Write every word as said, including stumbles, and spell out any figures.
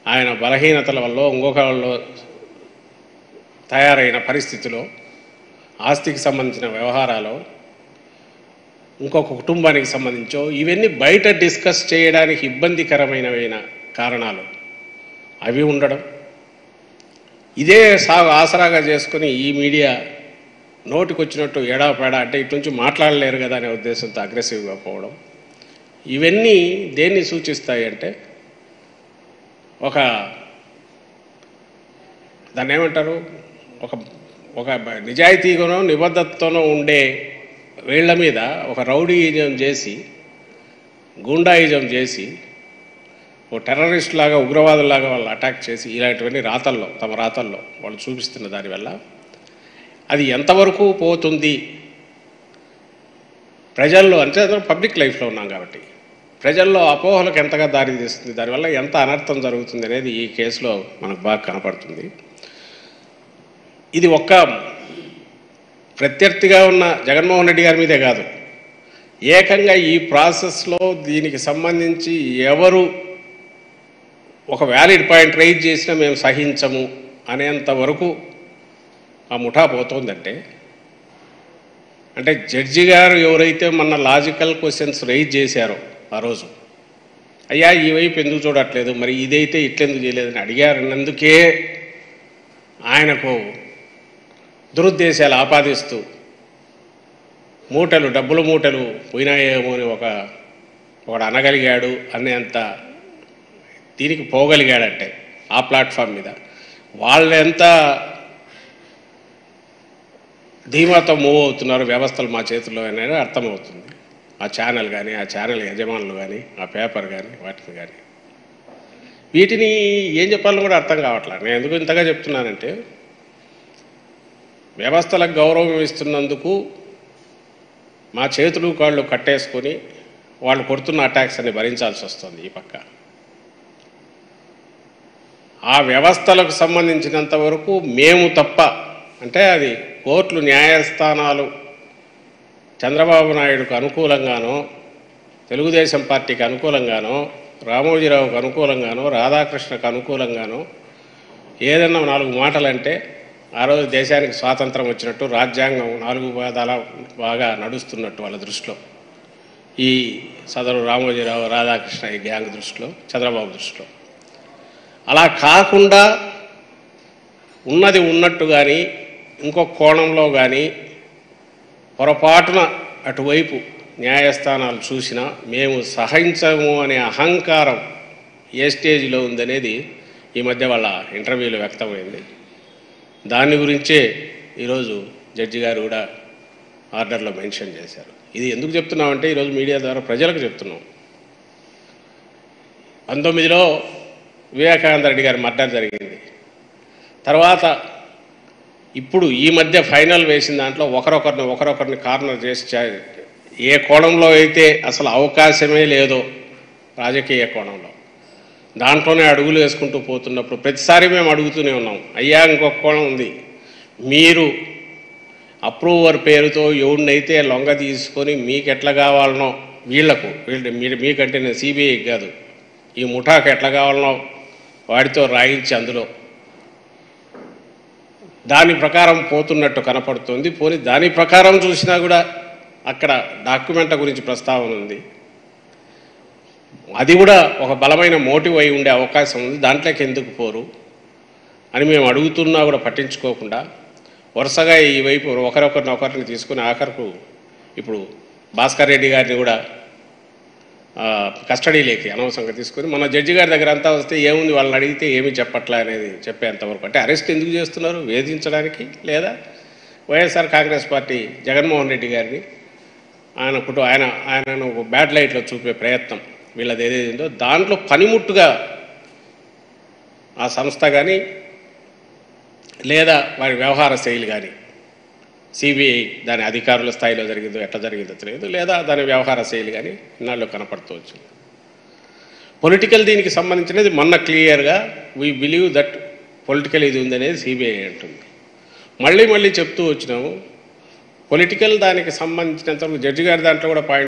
ఆయన బలహీనతల వల్ల ఇంకొక వాళ్ళు తయారైన పరిస్థితిలో ఆస్తికి సంబంధించిన వ్యవహారాలు ఇంకొక కుటుంబానికి సంబంధించో ఇవన్నీ బయట డిస్కస్ చేయడానికి ఇబ్బందికరమైనవైన కారణాలు అవి ఉండడం, ఇదే సా ఆసరాగా చేసుకుని ఈ మీడియా నోటికొచ్చినట్టు ఎడాపేడా అంటే ఇటు నుంచి మాట్లాడలేరు కదా అనే ఉద్దేశంతో అగ్రెసివ్గా పోవడం, ఇవన్నీ దేన్ని సూచిస్తాయి అంటే ఒక దాన్ని ఏమంటారు ఒక ఒక నిజాయితీగానో నిబద్ధతతోనో ఉండే వీళ్ళ మీద ఒక రౌడీయిజం చేసి గూండాయిజం చేసి ఓ టెర్రరిస్ట్ లాగా ఉగ్రవాదులాగా వాళ్ళు అటాక్ చేసి ఇలాంటివన్నీ రాతల్లో తమ రాతల్లో వాళ్ళు చూపిస్తున్న దానివల్ల అది ఎంతవరకు పోతుంది ప్రజల్లో, అంటే అందరూ పబ్లిక్ లైఫ్లో ఉన్నాం కాబట్టి ప్రజల్లో అపోహలకు ఎంతగా దారి తీస్తుంది, దానివల్ల ఎంత అనర్థం జరుగుతుంది అనేది ఈ కేసులో మనకు బాగా కనపడుతుంది. ఇది ఒక్క ప్రత్యర్థిగా ఉన్న జగన్మోహన్ రెడ్డి గారి మీదే కాదు, ఏకంగా ఈ ప్రాసెస్లో దీనికి సంబంధించి ఎవరు ఒక వ్యాలిడ్ పాయింట్ రైజ్ చేసినా మేము సహించము అనేంత వరకు ఆ ముఠా పోతుందంటే, అంటే జడ్జి గారు ఎవరైతే మన లాజికల్ క్వశ్చన్స్ రైజ్ చేశారో ఆ రోజు, అయ్యా ఈ వైపు ఎందుకు చూడట్లేదు, మరి ఇదైతే ఇట్లెందుకు చేయలేదని అడిగారన్నందుకే ఆయనకు దురుద్దేశాలు ఆపాదిస్తూ మూటలు డబ్బుల మూటలు పోయినాయేమో అని ఒక ఒకడు అనగలిగాడు అనేంత దీనికి పోగలిగాడంటే ఆ ప్లాట్ఫామ్ మీద వాళ్ళు ఎంత ధీమాతో మూవ్ అవుతున్నారు, వ్యవస్థలు మా చేతుల్లో అనేది అర్థమవుతుంది. ఆ ఛానల్ కానీ ఆ ఛానల్ యజమానులు కానీ ఆ పేపర్ కానీ వాటిని కానీ వీటిని ఏం చెప్పాలని కూడా అర్థం కావట్లేదు. నేను ఎందుకు ఇంతగా చెప్తున్నానంటే వ్యవస్థలకు గౌరవం ఇస్తున్నందుకు మా చేతులు కాళ్ళు కట్టేసుకొని వాళ్ళు కొడుతున్న అటాక్స్ అని భరించాల్సి వస్తుంది. ఈ పక్క ఆ వ్యవస్థలకు సంబంధించినంత వరకు మేము తప్ప, అంటే అది కోర్టులు న్యాయస్థానాలు చంద్రబాబు నాయుడుకు అనుకూలంగానో తెలుగుదేశం పార్టీకి అనుకూలంగానో రామోజీరావుకు అనుకూలంగానో రాధాకృష్ణకు అనుకూలంగానో ఏదన్నా నాలుగు మాటలంటే ఆ రోజు దేశానికి స్వాతంత్రం వచ్చినట్టు రాజ్యాంగం నాలుగు పాదాల బాగా నడుస్తున్నట్టు వాళ్ళ దృష్టిలో, ఈ సదరు రామోజీరావు రాధాకృష్ణ ఈ గ్యాంగ్ దృష్టిలో చంద్రబాబు దృష్టిలో. అలా కాకుండా ఉన్నది ఉన్నట్టు కానీ ఇంకొక కోణంలో కానీ పొరపాటున అటువైపు న్యాయస్థానాలు చూసినా మేము సహించము అనే అహంకారం ఏ స్టేజ్లో ఉందనేది ఈ మధ్య వాళ్ళ ఇంటర్వ్యూలో వ్యక్తమైంది. దాని గురించే ఈరోజు జడ్జి గారు కూడా ఆర్డర్లో మెన్షన్ చేశారు. ఇది ఎందుకు చెప్తున్నామంటే ఈరోజు మీడియా ద్వారా ప్రజలకు చెప్తున్నాం. పంతొమ్మిదిలో వివేకానంద రెడ్డి గారి మర్డర్ జరిగింది. తర్వాత ఇప్పుడు ఈ మధ్య ఫైనల్ వేసిన దాంట్లో ఒకరొకరిని ఒకరొకరిని కార్నర్ చేసి ఏ కోణంలో అయితే అసలు అవకాశమే లేదో రాజకీయ కోణంలో దాంట్లోనే అడుగులు వేసుకుంటూ పోతున్నప్పుడు ప్రతిసారి మేము అడుగుతూనే ఉన్నాం, అయ్యా ఇంకొక కోణం ఉంది, మీరు అప్రూవర్ పేరుతో ఎవరినైతే లొంగ తీసుకొని మీకు ఎట్లా కావాలనో వీళ్లకు వీళ్ళు మీరు మీకంటే నేను సిబిఐకి కాదు ఈ ముఠాకు ఎట్లా కావాలనో వాడితో రాయించి అందులో దాని ప్రకారం పోతున్నట్టు కనపడుతుంది. పోనీ దాని ప్రకారం చూసినా కూడా అక్కడ డాక్యుమెంట్ల గురించి ప్రస్తావన ఉంది, అది కూడా ఒక బలమైన మోటివ్ అయి ఉండే అవకాశం ఉంది, దాంట్లోకి ఎందుకు పోరు అని మేము అడుగుతున్నా కూడా పట్టించుకోకుండా వరుసగా ఈ వైపు ఒకరొకరిని ఒకరిని తీసుకుని ఆఖరకు ఇప్పుడు భాస్కర్ రెడ్డి గారిని కూడా కస్టడీలోకి అనవసరంగా తీసుకొని మన జడ్జి గారి దగ్గర అంతా వస్తే ఏముంది వాళ్ళని అడిగితే ఏమీ చెప్పట్లే అనేది చెప్పేంతవరకు. అంటే అరెస్ట్ ఎందుకు చేస్తున్నారు, వేధించడానికి, లేదా వైఎస్ఆర్ కాంగ్రెస్ పార్టీ జగన్మోహన్ రెడ్డి గారిని ఆయన కుటుంబ ఆయన ఆయనను బ్యాడ్ లైట్లో చూపే ప్రయత్నం వీళ్ళది ఏదేందో దాంట్లో పనిముట్టుగా ఆ సంస్థ కానీ లేదా వారి వ్యవహార శైలి కానీ సిబిఐ దాని అధికారుల స్థాయిలో జరిగిందో ఎట్లా జరిగిందో తెలియదు, లేదా దాని వ్యవహార శైలి కానీ ఇన్నాళ్ళు కనపడుతూ వచ్చింది. పొలిటికల్ దీనికి సంబంధించినది మొన్న క్లియర్గా వీ బిలీవ్ దట్ పొలిటికల్ ఇది ఉందనేది సిబిఐ అంటుంది. మళ్ళీ మళ్ళీ చెప్తూ వచ్చినాము పొలిటికల్ దానికి సంబంధించినంతవరకు జడ్జి గారి దాంట్లో కూడా పాయింట్